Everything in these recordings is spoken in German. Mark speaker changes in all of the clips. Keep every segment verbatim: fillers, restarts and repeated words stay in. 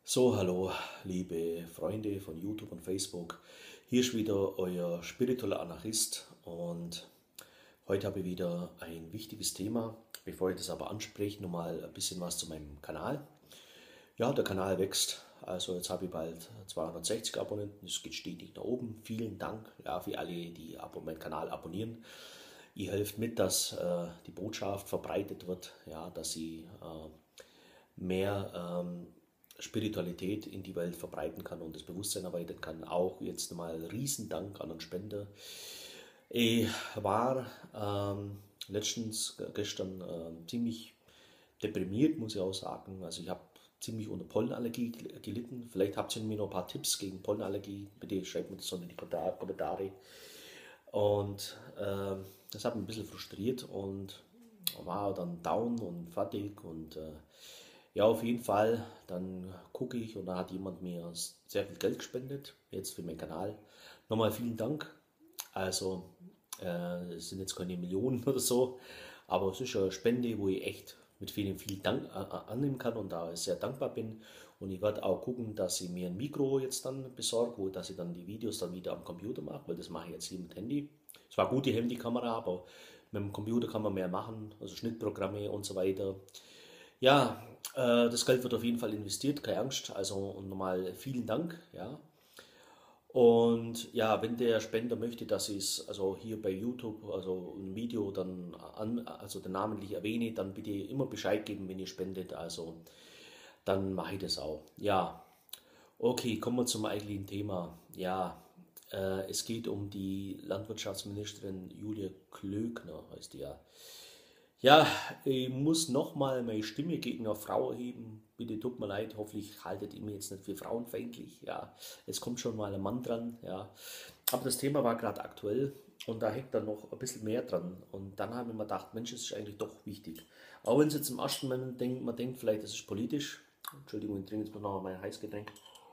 Speaker 1: So, hallo, liebe Freunde von YouTube und Facebook. Hier ist wieder euer spiritueller Anarchist und heute habe ich wieder ein wichtiges Thema. Bevor ich das aber anspreche, nochmal ein bisschen was zu meinem Kanal. Ja, der Kanal wächst. Also jetzt habe ich bald zweihundertsechzig Abonnenten. Es geht stetig nach oben. Vielen Dank, ja, für alle, die meinen Kanal abonnieren. Ihr helft mit, dass äh, die Botschaft verbreitet wird, ja, dass sie äh, mehr ähm, Spiritualität in die Welt verbreiten kann und das Bewusstsein erweitern kann. Auch jetzt mal riesen Dank an den Spender. Ich war ähm, letztens, gestern äh, ziemlich deprimiert, muss ich auch sagen. Also ich habe ziemlich unter Pollenallergie gelitten. Vielleicht habt ihr mir noch ein paar Tipps gegen Pollenallergie. Bitte schreibt mir das unter die Kommentare. Und äh, das hat mich ein bisschen frustriert und war dann down und fertig und äh, ja, auf jeden Fall, dann gucke ich und da hat jemand mir sehr viel Geld gespendet, jetzt für meinen Kanal. Nochmal vielen Dank. Also, äh, es sind jetzt keine Millionen oder so, aber es ist eine Spende, wo ich echt mit vielen, vielen Dank äh, annehmen kann und da sehr dankbar bin. Und ich werde auch gucken, dass ich mir ein Mikro jetzt dann besorge, wo dass ich dann die Videos dann wieder am Computer mache, weil das mache ich jetzt hier mit Handy. Es war gut, die Handykamera, aber mit dem Computer kann man mehr machen, also Schnittprogramme und so weiter. Ja, äh, das Geld wird auf jeden Fall investiert, keine Angst. Also und nochmal vielen Dank, ja. Und ja, wenn der Spender möchte, dass ich es also hier bei YouTube, also ein Video dann an, also den namentlich erwähne, dann bitte immer Bescheid geben, wenn ihr spendet. Also dann mache ich das auch. Ja, okay, kommen wir zum eigentlichen Thema. Ja, äh, es geht um die Landwirtschaftsministerin Julia Klöckner, heißt die ja. Ja, ich muss nochmal meine Stimme gegen eine Frau erheben. Bitte tut mir leid, hoffentlich haltet ihr mich jetzt nicht für frauenfeindlich. Ja, es kommt schon mal ein Mann dran. Ja, aber das Thema war gerade aktuell und da hängt dann noch ein bisschen mehr dran. Und dann habe ich mir gedacht, Mensch, es ist eigentlich doch wichtig. Auch wenn es jetzt im ersten Moment denkt, man denkt vielleicht, das ist politisch. Entschuldigung, ich trinke jetzt mal noch mein Heißgetränk.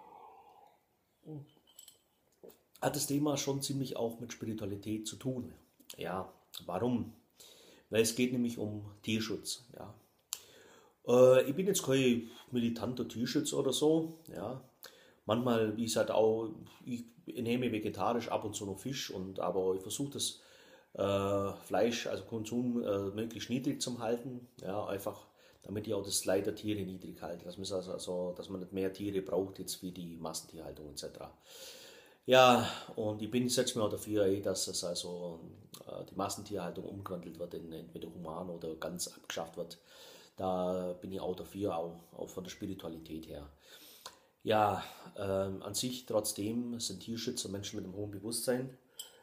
Speaker 1: Hat das Thema schon ziemlich auch mit Spiritualität zu tun. Ja, warum? Weil es geht nämlich um Tierschutz. Ja. Äh, ich bin jetzt kein militanter Tierschützer oder so. Ja. Manchmal, wie gesagt, auch, ich nehme vegetarisch ab und zu noch Fisch, und, aber ich versuche das äh, Fleisch, also Konsum, äh, möglichst niedrig zu halten. Ja, einfach damit ich auch das Leid der Tiere niedrig halte. Dass man, also, also, dass man nicht mehr Tiere braucht jetzt wie die Massentierhaltung et cetera. Ja, und ich bin setze mir auch dafür ein, dass es also äh, die Massentierhaltung umgewandelt wird in entweder human oder ganz abgeschafft wird. Da bin ich auch dafür, auch, auch von der Spiritualität her. Ja, ähm, an sich trotzdem sind Tierschützer Menschen mit einem hohen Bewusstsein.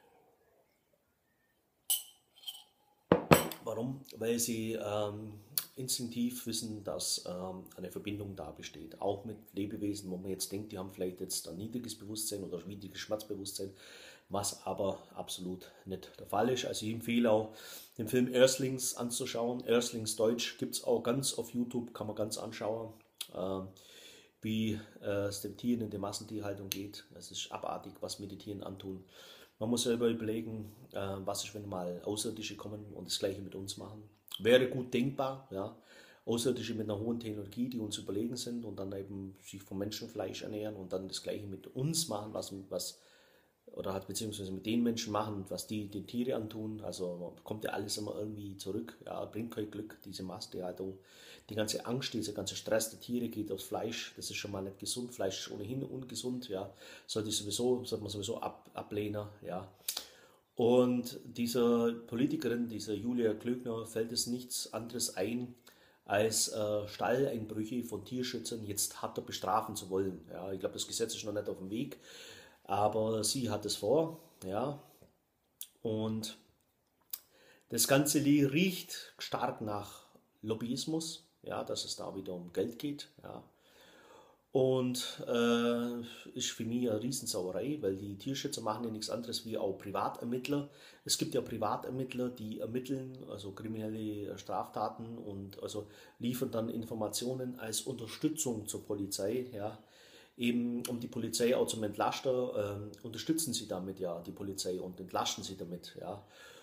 Speaker 1: Warum? Weil sie ähm, instinktiv wissen, dass ähm, eine Verbindung da besteht. Auch mit Lebewesen, wo man jetzt denkt, die haben vielleicht jetzt ein niedriges Bewusstsein oder ein niedriges Schmerzbewusstsein, was aber absolut nicht der Fall ist. Also ich empfehle auch, den Film Earthlings anzuschauen. Earthlings Deutsch gibt es auch ganz auf YouTube, kann man ganz anschauen, ähm, wie äh, es den Tieren in der Massentierhaltung geht. Es ist abartig, was mir die Tiere antun. Man muss selber überlegen, äh, was ist, wenn mal Außerirdische kommen und das Gleiche mit uns machen. Wäre gut denkbar, ja. Außerirdische mit einer hohen Technologie, die uns überlegen sind und dann eben sich vom Menschenfleisch ernähren und dann das Gleiche mit uns machen, was, was oder halt beziehungsweise mit den Menschen machen, was die den Tiere antun. Also kommt ja alles immer irgendwie zurück. Ja, bringt kein Glück, diese Massentierhaltung. Die ganze Angst, dieser ganze Stress der Tiere geht aufs Fleisch. Das ist schon mal nicht gesund. Fleisch ist ohnehin ungesund. Ja, sollte ich sowieso, sollte man sowieso ab, ablehnen. Ja. Und dieser Politikerin, dieser Julia Klöckner, fällt es nichts anderes ein, als äh, Stalleinbrüche von Tierschützern jetzt härter bestrafen zu wollen. Ja, ich glaube, das Gesetz ist noch nicht auf dem Weg, aber sie hat es vor, ja, und das Ganze riecht stark nach Lobbyismus, ja, dass es da wieder um Geld geht, ja. Und äh, ist für mich eine Riesensauerei, weil die Tierschützer machen ja nichts anderes wie auch Privatermittler. Es gibt ja Privatermittler, die ermitteln, also kriminelle Straftaten und also liefern dann Informationen als Unterstützung zur Polizei, ja. Eben um die Polizei auch zum Entlasten, äh, unterstützen sie damit ja die Polizei und entlasten sie damit, ja.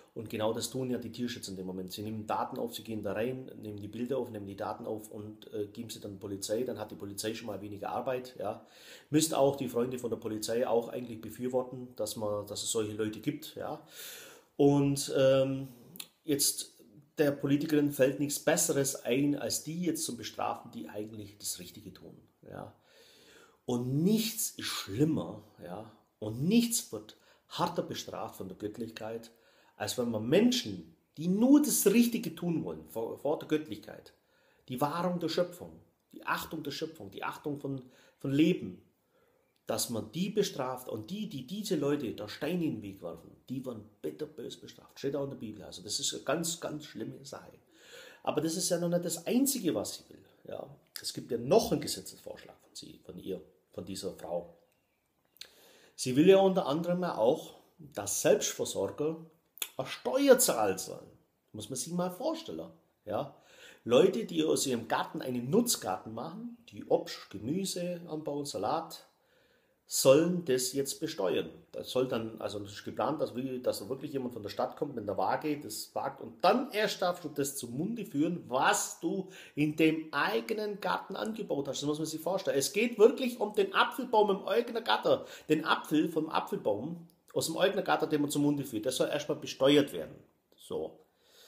Speaker 1: Und genau das tun ja die Tierschützer in dem Moment. Sie nehmen Daten auf, sie gehen da rein, nehmen die Bilder auf, nehmen die Daten auf und äh, geben sie dann der Polizei. Dann hat die Polizei schon mal weniger Arbeit. Ja. Müsst auch die Freunde von der Polizei auch eigentlich befürworten, dass, man, dass es solche Leute gibt. Ja. Und ähm, jetzt der Politikerin fällt nichts Besseres ein, als die jetzt zu bestrafen, die eigentlich das Richtige tun. Ja. Und nichts ist schlimmer, ja, und nichts wird harter bestraft von der Göttlichkeit, als wenn man Menschen, die nur das Richtige tun wollen, vor, vor der Göttlichkeit, die Wahrung der Schöpfung, die Achtung der Schöpfung, die Achtung von, von Leben, dass man die bestraft und die, die diese Leute da Steine in den Weg werfen, die werden bitterbös bestraft. Steht auch in der Bibel. Also das ist eine ganz, ganz schlimme Sache. Aber das ist ja noch nicht das Einzige, was sie will. Ja, es gibt ja noch einen Gesetzesvorschlag von, sie, von ihr, von dieser Frau. Sie will ja unter anderem auch, dass Selbstversorger eine Steuer zahlen sollen. Muss man sich mal vorstellen. Ja? Leute, die aus ihrem Garten einen Nutzgarten machen, die Obst, Gemüse anbauen, Salat, sollen das jetzt besteuern. Das soll dann, also das ist geplant, dass, dass wirklich jemand von der Stadt kommt mit der Waage, das wagt und dann erst darfst du das zum Munde führen, was du in dem eigenen Garten angebaut hast. Das muss man sich vorstellen. Es geht wirklich um den Apfelbaum im eigenen Garten. Den Apfel vom Apfelbaum aus dem eigenen Garten, den man zum Munde führt, das soll erstmal besteuert werden. So.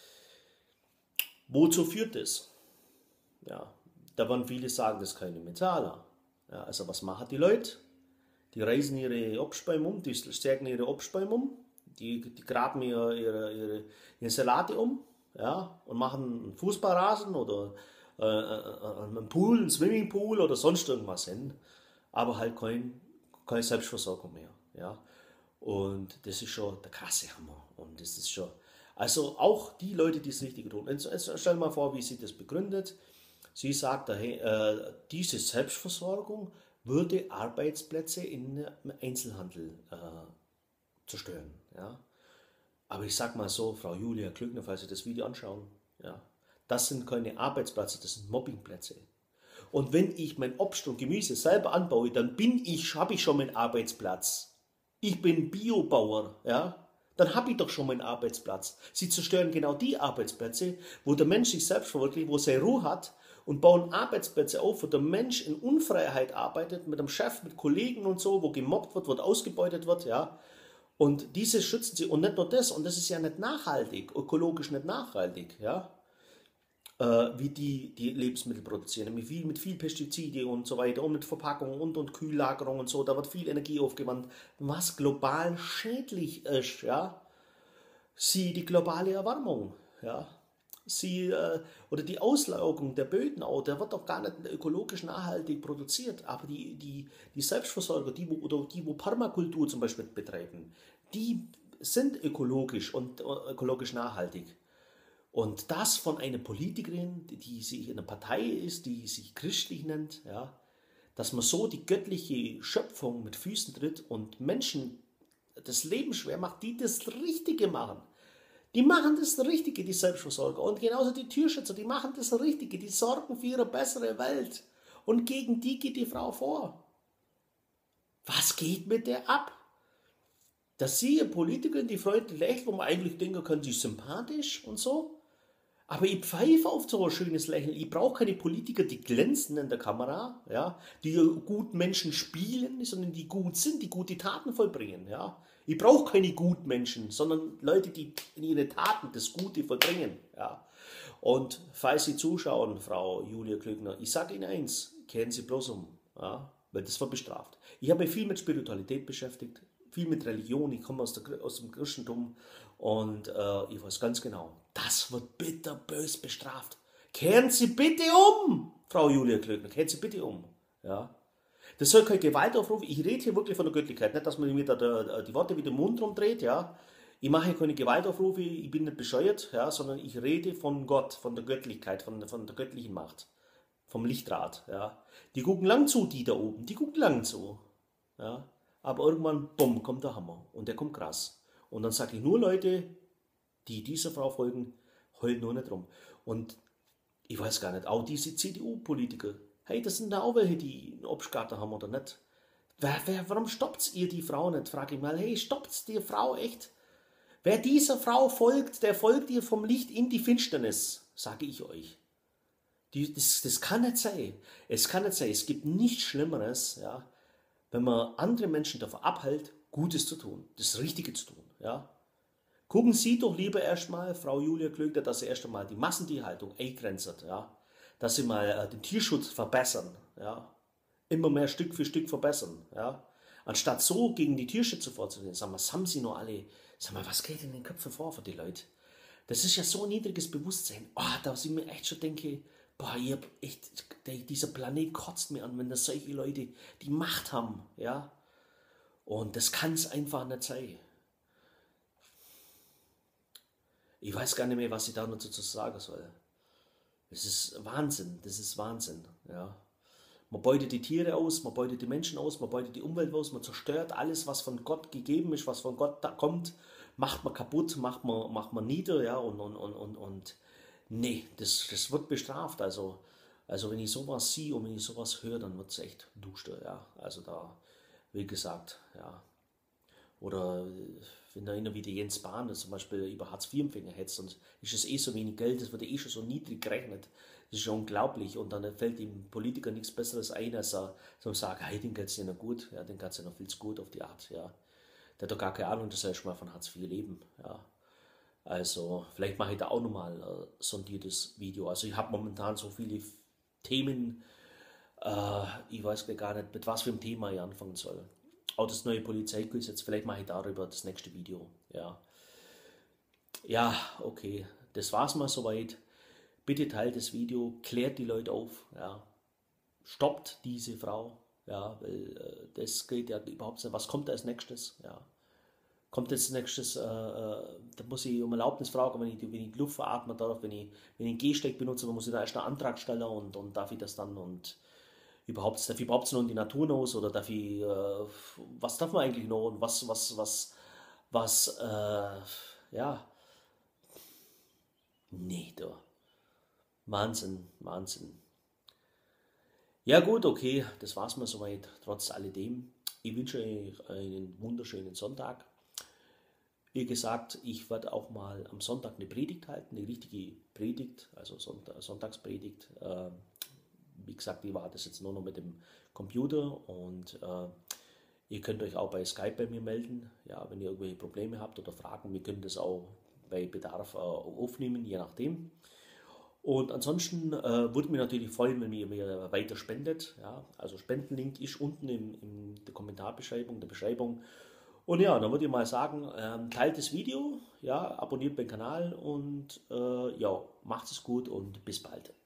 Speaker 1: Wozu führt das? Ja, da werden viele sagen, das ist keine Methaler. Ja, also was machen die Leute? Die reißen ihre Obstbäume um, die stärken ihre Obstbäume um, die, die graben ihre, ihre, ihre, ihre Salate um, ja, und machen einen Fußballrasen oder äh, einen Pool, einen Swimmingpool oder sonst irgendwas hin, aber halt kein, keine Selbstversorgung mehr. Ja. Und das ist schon der krasse Hammer. Und das ist schon, also auch die Leute, die es richtig tun. Jetzt, jetzt stell dir mal vor, wie sie das begründet. Sie sagt, hey, äh, diese Selbstversorgung würde Arbeitsplätze im Einzelhandel äh, zerstören. Ja? Aber ich sag mal so, Frau Julia Klöckner, falls Sie das Video anschauen, ja, das sind keine Arbeitsplätze, das sind Mobbingplätze. Und wenn ich mein Obst und Gemüse selber anbaue, dann bin ich, habe ich schon meinen Arbeitsplatz. Ich bin Biobauer, ja, dann habe ich doch schon meinen Arbeitsplatz. Sie zerstören genau die Arbeitsplätze, wo der Mensch sich selbst verwirklicht, wo er seine Ruhe hat, und bauen Arbeitsplätze auf, wo der Mensch in Unfreiheit arbeitet, mit dem Chef, mit Kollegen und so, wo gemobbt wird, wo ausgebeutet wird, ja. Und diese schützen sie. Und nicht nur das, und das ist ja nicht nachhaltig, ökologisch nicht nachhaltig, ja. Äh, wie die, die Lebensmittel produzieren, mit viel, mit viel Pestizide und so weiter, und mit Verpackung und, und Kühllagerung und so, da wird viel Energie aufgewandt, was global schädlich ist, ja. Sie die globale Erwärmung, ja. Sie, äh, oder die Auslaugung der Böden auch, der wird doch gar nicht ökologisch nachhaltig produziert. Aber die, die, die Selbstversorger, die wo, oder die, wo Permakultur zum Beispiel betreiben, die sind ökologisch und äh, ökologisch nachhaltig. Und das von einer Politikerin, die, die sich in einer Partei ist, die sich christlich nennt, ja, dass man so die göttliche Schöpfung mit Füßen tritt und Menschen das Leben schwer macht, die das Richtige machen. Die machen das Richtige, die Selbstversorger. Und genauso die Tierschützer, die machen das Richtige. Die sorgen für ihre bessere Welt. Und gegen die geht die Frau vor. Was geht mit der ab? Dass sie, ihr Politikerin, die Freunde lächelt, wo man eigentlich denken kann, sie ist sympathisch und so. Aber ich pfeife auf so ein schönes Lächeln. Ich brauche keine Politiker, die glänzen in der Kamera, ja, die gut Menschen spielen, sondern die gut sind, die gute Taten vollbringen. Ja. Ich brauche keine Gutmenschen, sondern Leute, die in ihre Taten das Gute vollbringen. Ja. Und falls Sie zuschauen, Frau Julia Klöckner, ich sage Ihnen eins, kehren Sie bloß um, ja, weil das wird bestraft. Ich habe mich viel mit Spiritualität beschäftigt, viel mit Religion, ich komme aus, der, aus dem Christentum und äh, ich weiß ganz genau, das wird bitterbös bestraft. Kehren Sie bitte um, Frau Julia Klöckner, kehren Sie bitte um. Ja. Das soll kein Gewaltaufruf, ich rede hier wirklich von der Göttlichkeit, nicht, dass man mir da die Worte wieder im Mund rumdreht, ja. Ich mache hier keine Gewaltaufrufe, ich bin nicht bescheuert, ja, sondern ich rede von Gott, von der Göttlichkeit, von, von der göttlichen Macht, vom Lichtrad, ja. Die gucken lang zu, die da oben, die gucken lang zu, ja. Aber irgendwann, bumm, kommt der Hammer und der kommt krass. Und dann sage ich nur Leute, die dieser Frau folgen, heulen nur nicht rum. Und ich weiß gar nicht, auch diese C D U-Politiker, hey, das sind da auch welche, die einen Obstgarten haben oder nicht. Wer, wer, warum stoppt ihr die Frau nicht, frage ich mal. Hey, stoppt die Frau echt? Wer dieser Frau folgt, der folgt ihr vom Licht in die Finsternis, sage ich euch. Die, das, das kann nicht sein. Es kann nicht sein. Es gibt nichts Schlimmeres, ja, wenn man andere Menschen davon abhält, Gutes zu tun, das Richtige zu tun. Ja. Gucken Sie doch lieber erstmal, Frau Julia Klöckner, dass Sie erst einmal die Massentierhaltung eingrenzen, ja, dass Sie mal äh, den Tierschutz verbessern, ja, immer mehr Stück für Stück verbessern, ja, anstatt so gegen die Tierschützer vorzugehen. Sag mal, was haben Sie noch alle, sag mal, was geht in den Köpfen vor für die Leute? Das ist ja so ein niedriges Bewusstsein, oh, da ich mir echt schon denke, boah, ihr habt echt, der, dieser Planet kotzt mir an, wenn das solche Leute die Macht haben, ja, und das kann es einfach nicht sein. Ich weiß gar nicht mehr, was ich da noch dazu sagen soll. Das ist Wahnsinn, das ist Wahnsinn, ja. Man beutet die Tiere aus, man beutet die Menschen aus, man beutet die Umwelt aus, man zerstört alles, was von Gott gegeben ist, was von Gott da kommt, macht man kaputt, macht man, macht man nieder, ja, und, und, und, und, und nee, das, das wird bestraft, also, also wenn ich sowas sehe und wenn ich sowas höre, dann wird es echt duster, ja, also da, wie gesagt, ja, oder wenn da immer wieder Jens Spahn das zum Beispiel über Hartz vier Empfänger hetzt und ist es eh so wenig Geld, das wird eh schon so niedrig gerechnet. Das ist ja unglaublich. Und dann fällt dem Politiker nichts Besseres ein, als er so sagt, hey, den geht's ja noch gut, ja, den geht's ja noch viel zu gut auf die Art, ja. Der hat doch gar keine Ahnung, dass er erstmal von Hartz vier leben, ja. Also, vielleicht mache ich da auch nochmal ein sondiertes Video. Also, ich habe momentan so viele Themen, äh, ich weiß gar nicht, mit was für einem Thema ich anfangen soll. Auch das neue Polizeigesetz, vielleicht mache ich darüber das nächste Video. Ja, ja, okay, das war's mal soweit. Bitte teilt das Video, klärt die Leute auf, ja. Stoppt diese Frau, ja, weil äh, das geht ja überhaupt nicht. Was kommt als nächstes? Ja. Kommt als nächstes, äh, äh, da muss ich um Erlaubnis fragen, wenn ich, wenn ich die Luft veratmen darf, wenn ich, wenn ich einen Gehsteig benutze, dann muss ich da erst einen Antrag stellen und, und darf ich das dann und überhaupt, darf ich überhaupt noch in die Natur hinaus oder darf ich, äh, was darf man eigentlich noch und was, was, was, was, äh, ja, nee, da, Wahnsinn, Wahnsinn. Ja gut, okay, das war's mal soweit, trotz alledem. Ich wünsche euch einen wunderschönen Sonntag. Wie gesagt, ich werde auch mal am Sonntag eine Predigt halten, eine richtige Predigt, also Sonntagspredigt. Äh, Wie gesagt, ich war das jetzt nur noch mit dem Computer und äh, ihr könnt euch auch bei Skype bei mir melden, ja, wenn ihr irgendwelche Probleme habt oder Fragen. Wir können das auch bei Bedarf äh, aufnehmen, je nachdem. Und ansonsten äh, würde mich natürlich freuen, wenn ihr mir weiter spendet. Ja, also Spendenlink ist unten in, in der Kommentarbeschreibung, der Beschreibung. Und ja, dann würde ich mal sagen, ähm, teilt das Video, ja, abonniert den Kanal und äh, ja, macht es gut und bis bald.